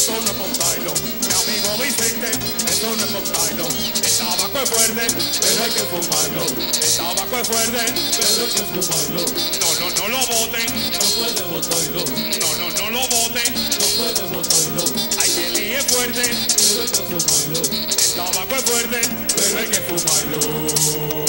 eso no es montailo. Mi amigo Vicente, eso no es montailo. El tabaco es fuerte, pero hay que fumarlo. El tabaco es fuerte, pero hay que fumarlo. No lo boten, no puede botarlo. No lo boten, no puede botarlo. Hay que líe fuerte, pero hay que fumarlo. El tabaco es fuerte, pero hay que fumarlo.